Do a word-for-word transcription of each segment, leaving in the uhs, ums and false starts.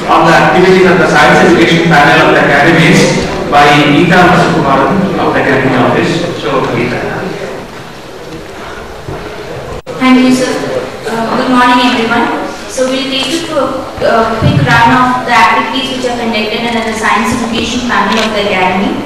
on the activities of the Science Education Panel of the Academy is by Geetha Sugumaran of the Academy Office. So, Geetha. Thank you, sir. Uh, good morning, everyone. So, we'll take you through a uh, quick run of the activities which are conducted under the Science Education Panel of the Academy.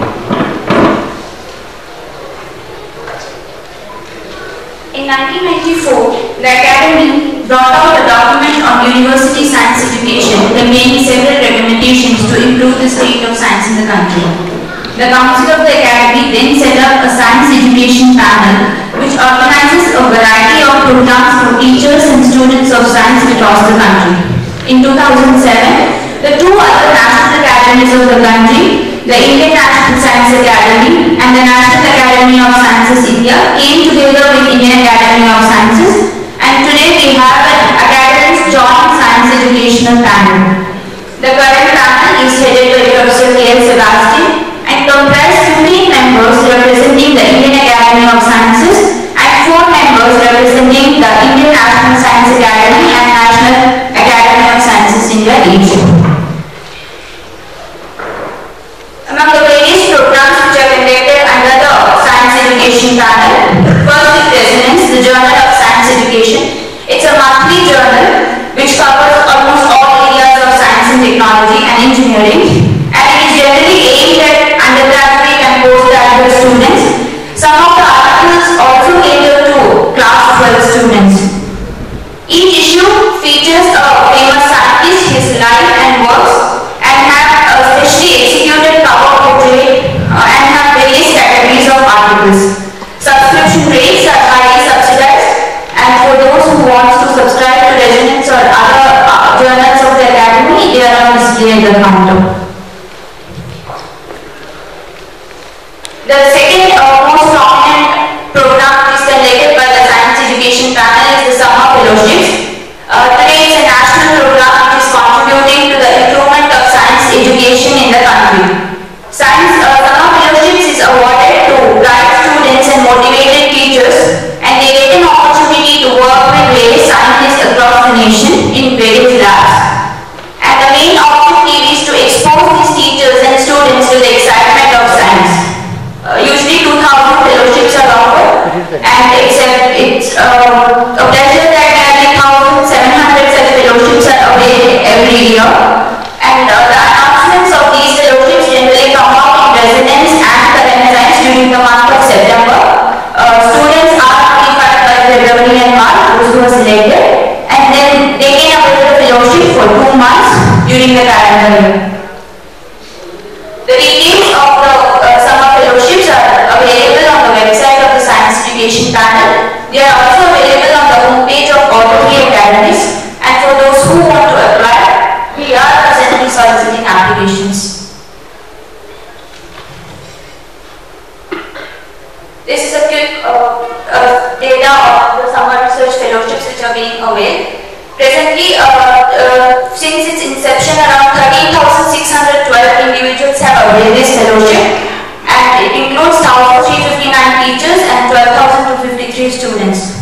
In nineteen ninety-four, the Academy brought out a document on university science education containing several recommendations to improve the state of science in the country. The Council of the Academy then set up a science education panel which organizes a variety of programs for teachers and students of science across the country. In two thousand seven, the two other national academies of the country, the Indian National Science Academy and the National Academy of Sciences India, came together with Indian Academy of Sciences, and today we have an Academy's joint science educational panel. The current panel is headed by Professor K. Sebastian and comprises fifteen members representing the Indian Academy of Sciences and four members representing the Indian National Science Academy and National Academy of Sciences India each. Among the various programs which are conducted under the Science Education Panel, first is Resonance, the Journal of Science Education. It's a monthly journal which covers almost all areas of science and technology and engineering, and it is generally aimed at undergraduate and postgraduate students. Some of the articles also cater to class twelve students. Each issue features a famous scientist, his life and works, and have a specially executed cover portrait uh, and have various categories of articles. Subscription rates are highly subsidized, and for those who want to subscribe to Resonance or other uh, journals of the Academy, they are on display at the counter. The second uh, most prominent program which is conducted by the Science Education Panel is the Summer Fellowships. Uh, today it's a national program which is contributing to the improvement of science education in the country. Science uh, Summer Fellowships is awarded to bright students and motivated teachers, and they get an opportunity to work with various scientists across the nation in various labs. And the main objective is to expose these teachers and students to the excitement of science. Uh, usually two thousand fellowships are offered, and it's a, it's, uh, a pleasure that nearly one thousand seven hundred such fellowships are available every year. And uh, the announcements of these fellowships generally come out in Resonance and Current Science during the month of September. Uh, students are notified by February and March, those who are selected, and then they can avail the fellowship for two months during the calendar year. The details of the uh, summer fellowships are available on the website of the Science Education Panel. They are also available on the homepage of all three academies, and for those who want to apply, we are presently soliciting applications. This is a quick uh, uh, data of the summer research fellowships which are being availed. Presently, uh, uh, since its inception, around thirteen thousand six hundred twelve individuals have availed this fellowship, and it includes one thousand three hundred fifty-nine teachers and twelve thousand two hundred fifty-three students.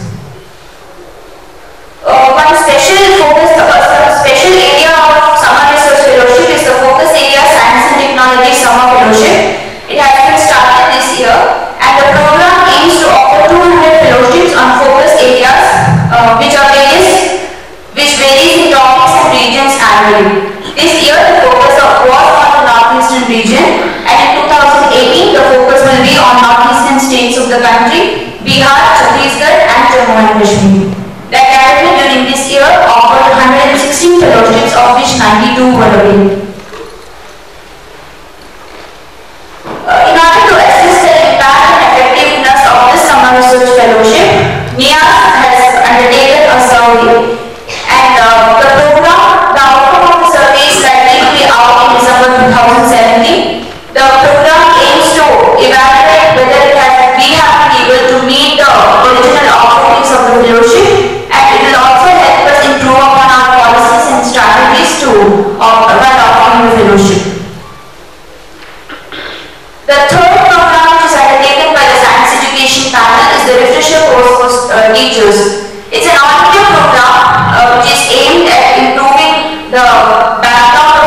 Uh, one special focus, uh, special area of summer research fellowship is the focus area Science and Technology Summer Fellowship. It has been started this year, and the program aims to offer two hundred fellowships on focus areas, uh, which are various. which varies in topics and regions annually. This year the focus of was on the northeastern region, and in two thousand eighteen the focus will be on northeastern states of the country, Bihar, Chhattisgarh and Jammu and Kashmir. The Academy during this year offered one hundred sixteen fellowships, of which ninety-two were available. Uh, in order to assess the impact and effectiveness of this summer research fellowship, N I A S has undertaken a survey. And uh, the program, the outcome of the survey is likely to be out in December two thousand seventeen. The program aims to evaluate whether it has, we have been able to meet the original objectives of the fellowship, and it will also help us improve upon our policies and strategies to uh, while offering the fellowship. The third program which is undertaken by the Science Education Panel is the refresher course for uh, teachers. It's an all-India program uh, which is aimed at improving the background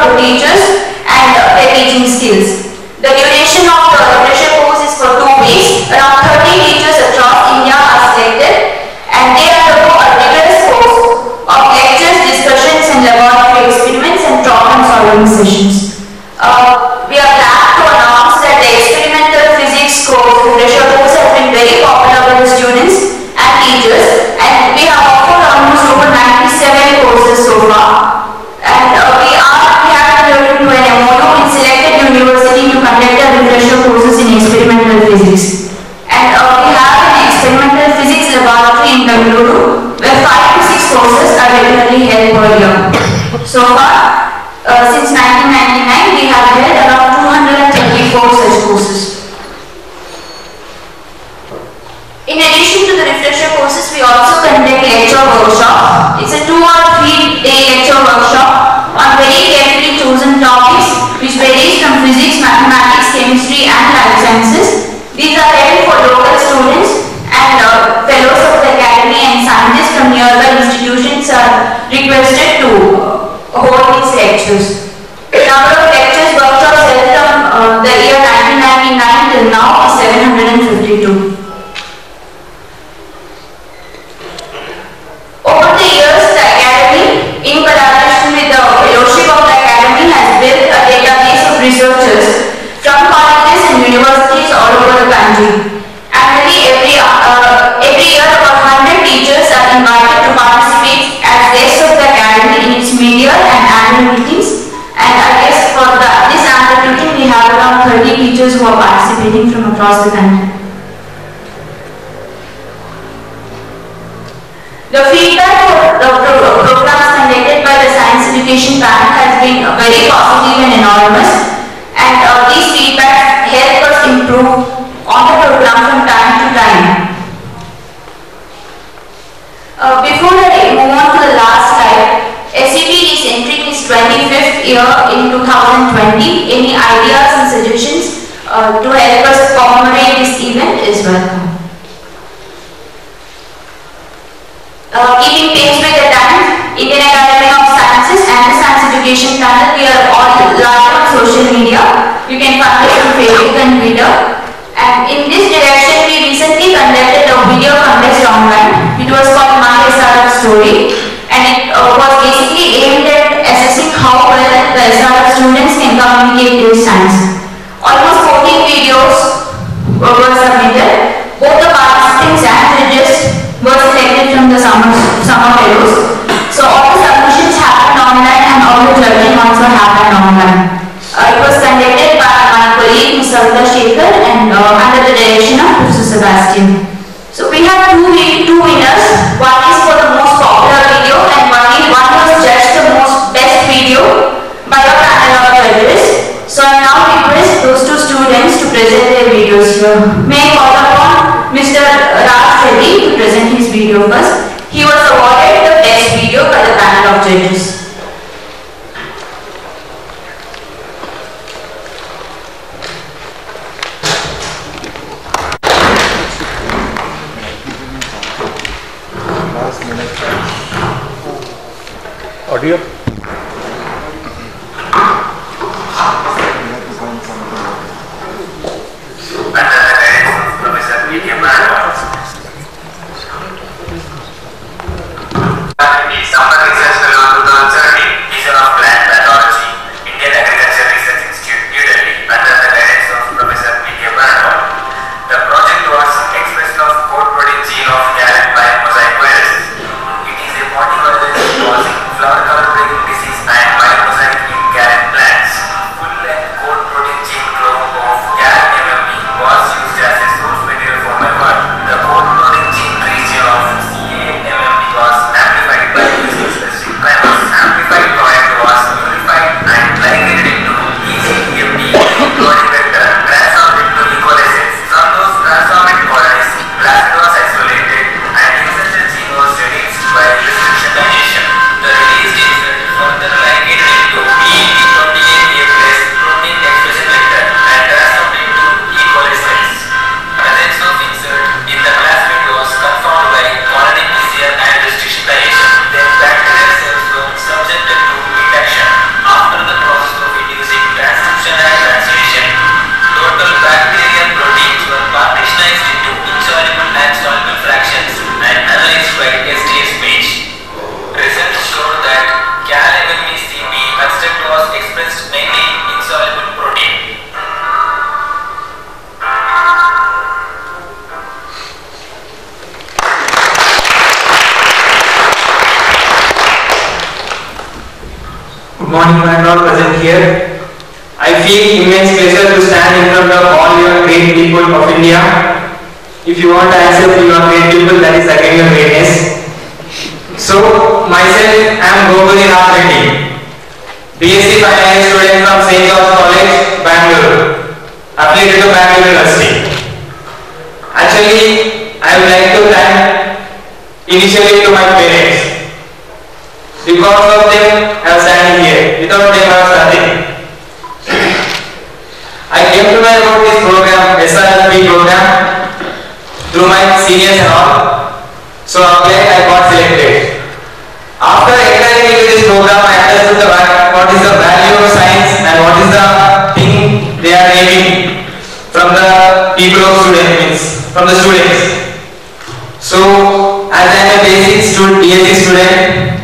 Bengaluru, where five to six courses are regularly held per year. So far, uh, since nineteen ninety-nine, we have held around two hundred thirty-four such courses. In addition to the refresher courses, we also conduct lecture workshop. It's a two or three day lecture workshop on very carefully chosen topics which varies from physics, mathematics, chemistry and life sciences. These are held for local students and uh, fellows of the academy, and scientists from nearby institutions are requested to uh, hold these lectures. The number of lectures workshops held from uh, the year nineteen ninety-nine till now is seven hundred fifty-two. Over the years, the Academy, in collaboration with the Fellowship of the Academy, has built a database of researchers from colleges and universities all over the country. Annually, every, uh, every year, about one hundred teachers are invited to participate as guests of the Academy in its media and annual meetings. And I guess for the, this annual meeting, we have around thirty teachers who are participating from across the country. The feedback for the pro programs conducted by the Science Education Panel has been very positive and enormous, and uh, these feedbacks help us improve on the program from time to time. Uh, before I move on to the last slide, S E P is entering its twenty-fifth year in two thousand twenty. Any ideas and suggestions uh, to help us commemorate this event is welcome. Uh, keeping pace with the times, Indian Academy of Sciences and the Science Education Panel, we are all live on social media. You can find us on Facebook and Twitter. And in this direction, we recently conducted a video contest online. It was called My S R F Story, and it uh, was basically aimed at assessing how well the S R F students can communicate their science. Almost fourteen videos were submitted. Both the participants and judges were selected from the summer, summer fellows. So all the submissions happened online and all the judging also happened online. Uh, it was conducted by my colleague Miz Shekhar and uh, under the direction of Professor Sebastian. So we have two, two winners. One is for the most popular video and one, is, one was judged the most best video by a panel of judges. So I now request those two students to present their videos here. May I call upon Mister Raj Reddy to present his video first. He was awarded the best video by the panel of judges. Audio. Good morning, I am not present here. I feel immense pleasure to stand in front of all your great people of India. If you want to accept your great people, that is again your greatness. myself, I am Goguri Reddy, B S c Final Year student from Saint George College, Bangalore, affiliated to Bangalore University. Actually, I would like to thank initially to my parents. Because of them, I am standing here. Without them, I was nothing. I came to know about this program, S R L P program, through my seniors and all. So after I got selected. After entering into this program, I understood the, what is the value of science and what is the thing they are aiming from the people of students, from the students. So as I am a basic student, B S c student,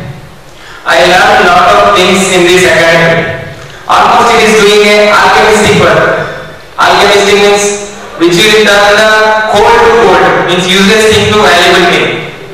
I learned a lot of things in this academy. Almost it is doing a alchemistic work. Alchemistic means which will turn the cold to gold, means useless thing to valuable thing.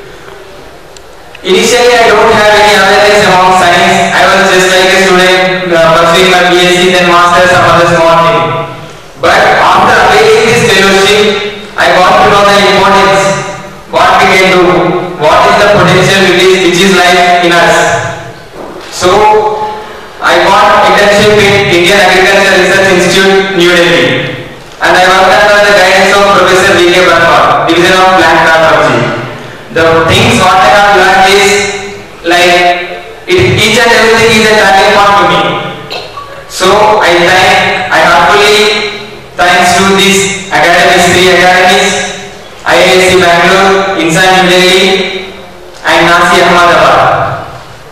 Initially I don't have any awareness about science. I was just like a student uh, pursuing my B S c, then master, some other small thing. But after availing this fellowship, I got to know the importance, what we can do, what is the potential which is, which is life in us. So I got internship in Indian Agriculture Research Institute, New Delhi, and I worked under the guidance of Professor V K Brahma, Division of Plant Pathology. The things what I have learned is like it, each and everything is a turning point to me. So I thank, I heartfully thanks to this academies, three academies, I I S C Bangalore, INSA New Delhi, and Nasi Ahmedabad.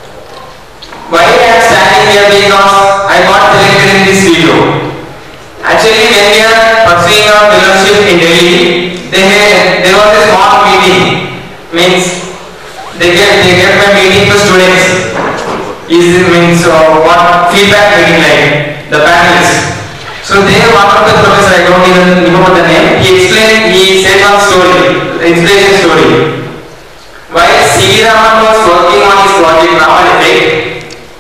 Why I am standing here? Because I got selected in this video. Actually, when we are pursuing our fellowship in Delhi, they had, there was a small meeting. Means they get they get my meeting for students. Is means uh, what feedback meeting like the panelists. So there one of the professor, I don't even remember the name. He explained. He said one story, inspiration story. While C V Raman was working on his project Raman effect.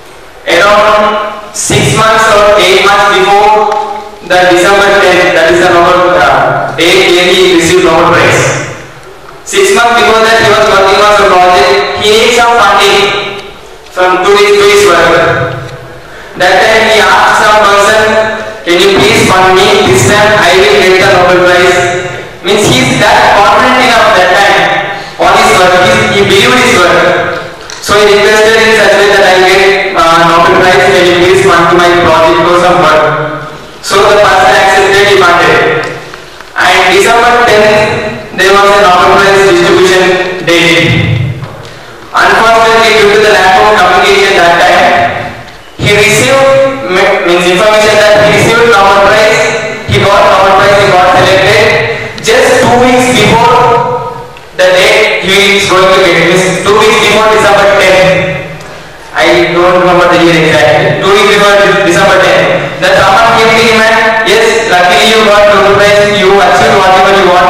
Around six months or eight months before the December tenth, that is the Nobel uh, day when he received Nobel Prize. Six months before that, he was working on the project. He needs some funding from to his, to his work. That time he asked some person, "Can you please fund me? This time I will get the Nobel Prize." Means he is that confident enough that time on his work. He, he believed his work. So he requested in such a way that I get uh, Nobel Prize, can you please fund to my project or some work. So the person accepted, he funded. And December tenth, there was a Nobel Prize distribution day. Unfortunately, due to the lack of communication that time, he received means information that he received Nobel Prize, he got Nobel Prize, he got selected just two weeks before the day he is going to get, means two weeks before December tenth. I don't remember the year exactly. Two weeks before December tenth. The someone came to him and, yes, luckily you got Nobel Prize, you achieved whatever you want.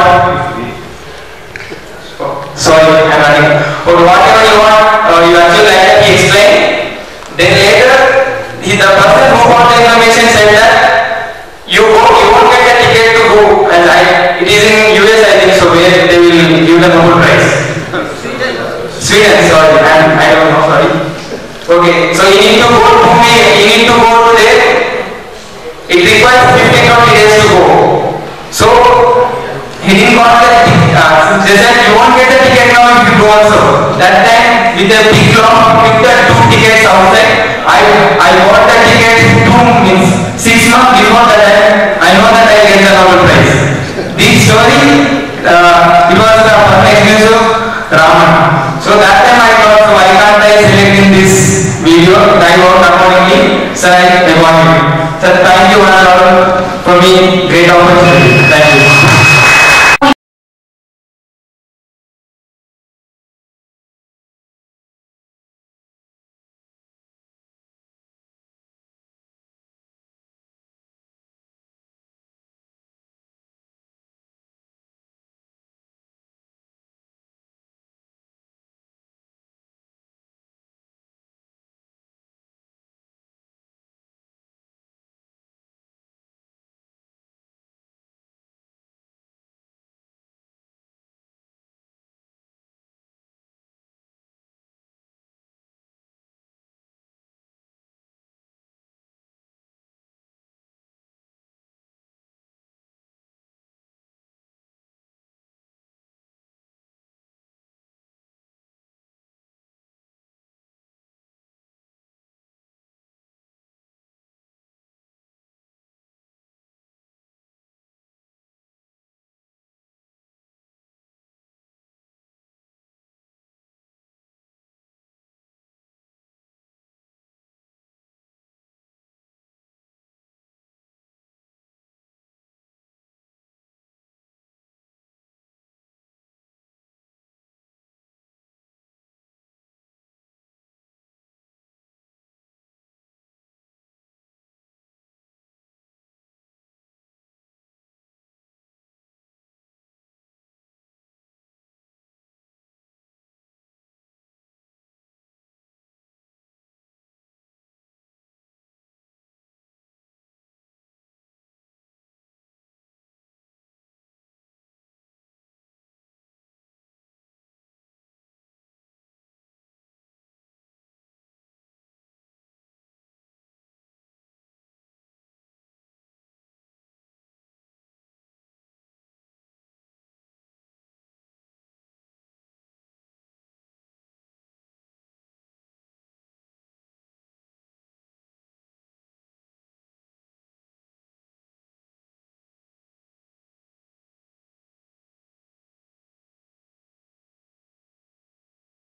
Oh, sorry, I'm running. But whatever you want, uh, you achieved like that, he explained. Then later, he, the person who got the information said that you go, you won't get a ticket to go. And I, it is in U S I think so, where they will give the Nobel Prize. Sweden, sorry, I'm, I don't know, sorry. Okay, so you need to go to me, you need to go to there. It requires fifteen to twenty days to go. So, he didn't got the ticket. Uh, they said you won't get the ticket now if you go also. That time, with a big long, with the two tickets outside, I I bought the ticket two means six months before that time. I know that I get the Nobel Prize. This story, uh, it was the first experience of Raman. So that time I thought, so why can't I select in this video? I worked accordingly, so I got it. So thank you one and all for me, great opportunity. Thank you.